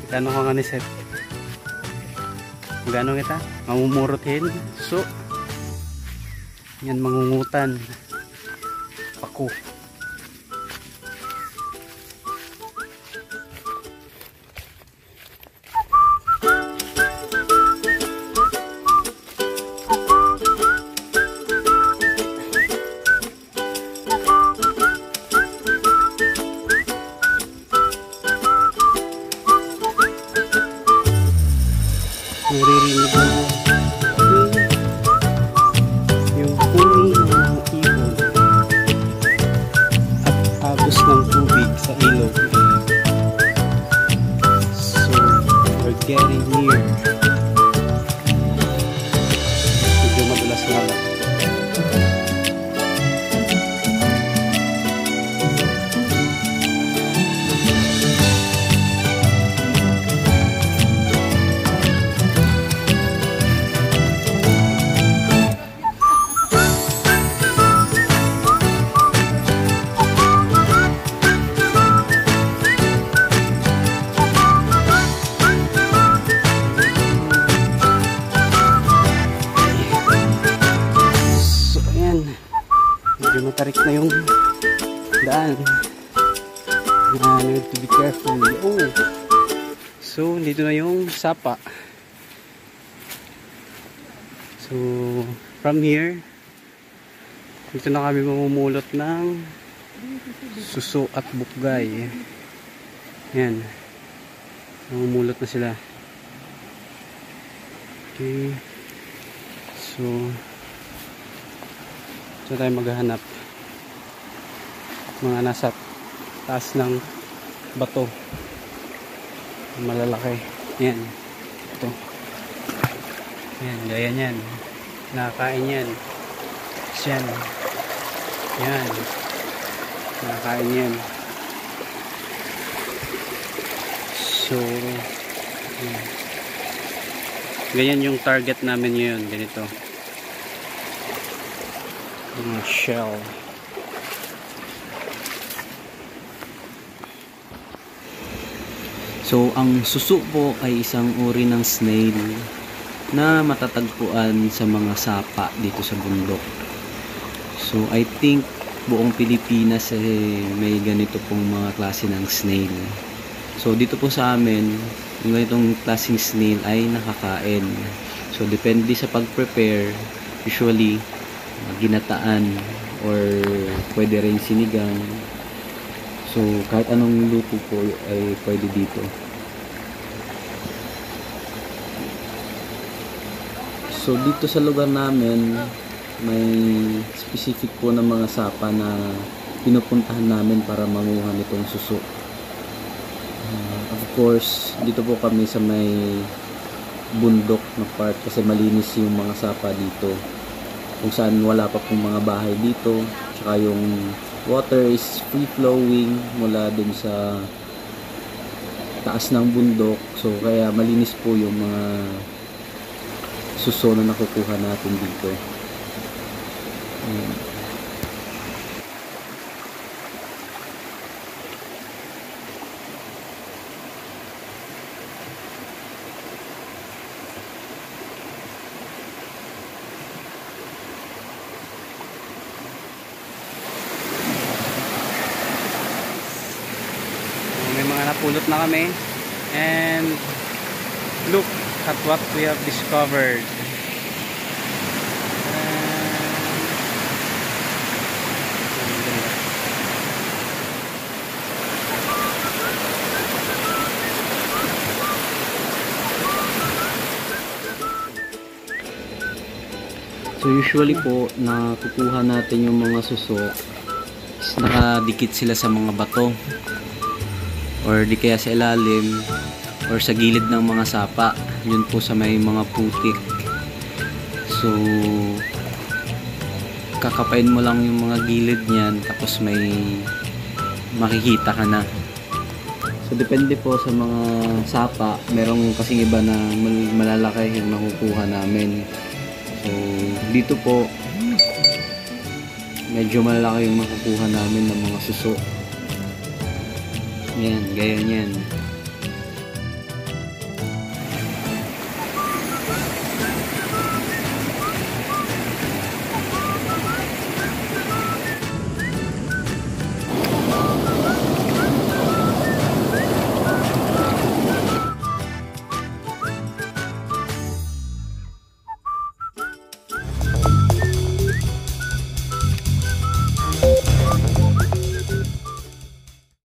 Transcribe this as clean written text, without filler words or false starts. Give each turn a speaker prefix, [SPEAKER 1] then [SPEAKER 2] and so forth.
[SPEAKER 1] Gano'n ka nga ni Seth? Gano'n kita? Mamumurothin? So, yan mangungutan. Pako. Naririnig mo yung huni ng mga ibon at agos ng tubig sa ilog. So, we're getting near. Medyo madulas nga lang. Medyo matarik na yung daan. Need to be careful. Oh. So, dito na yung sapa. So, from here, dito na kami mamumulot ng suso at bukgay. Yan. Mamumulot na sila. Okay. So, ito tayo maghahanap mga nasa taas ng bato malalaki. Yan, ito yan, gaya nyan, nakakain yan yan, yan, nakakain yan. So yan. Ganyan yung target namin ngayon, ganito mga shell.
[SPEAKER 2] So, ang suso po ay isang uri ng snail na matatagpuan sa mga sapa dito sa bundok. So, I think buong Pilipinas may ganito pong mga klase ng snail. So, dito po sa amin, yung ganitong klaseng snail ay nakakain. So, depende sa pag-prepare, usually ginataan or pwede rin sinigang. So kahit anong luto po ay pwede dito. So dito sa lugar namin may specific po na mga sapa na pinupuntahan namin para manguha nitong suso. Of course dito po kami sa may bundok na part kasi malinis yung mga sapa dito, kung saan wala pa pong mga bahay dito, tsaka yung water is free flowing mula dun sa taas ng bundok. So kaya malinis po yung mga suso na nakukuha natin dito.
[SPEAKER 1] May mga napulot na kami, and look at what we have discovered.
[SPEAKER 2] So usually po nakukuha natin yung mga suso, nakadikit sila sa mga bato or di kaya sa ilalim or sa gilid ng mga sapa, yun po sa may mga putik. So kakapain mo lang yung mga gilid niyan, tapos may makikita ka na. So depende po sa mga sapa, merong kasing iba na malalaki yung nakukuha namin. So dito po medyo malalaki yung makukuha namin ng mga suso. Yan, gaya niyan.